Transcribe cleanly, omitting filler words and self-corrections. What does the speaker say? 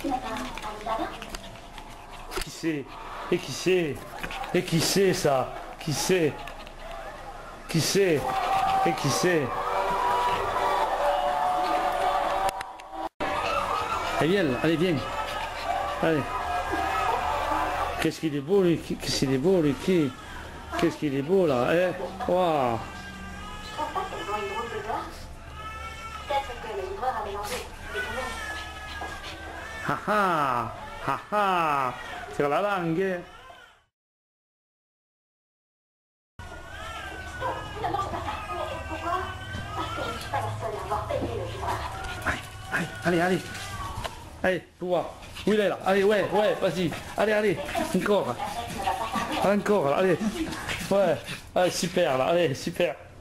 Qui c'est? Et qui c'est? Et qui c'est ça? Qui c'est? Qui c'est? Et qui c'est? Ariel, allez viens. Allez. Qu'est-ce qu'il est beau lui? Qu'est-ce qu'il est beau lui? Qu'est-ce qu'il est beau là? Eh? Waouh! Haha! Haha! Sur la langue! Allez, allez, allez, toi, où il est là? Allez, ouais, vas-y, allez, encore, allez, ouais, allez, super là, allez, super.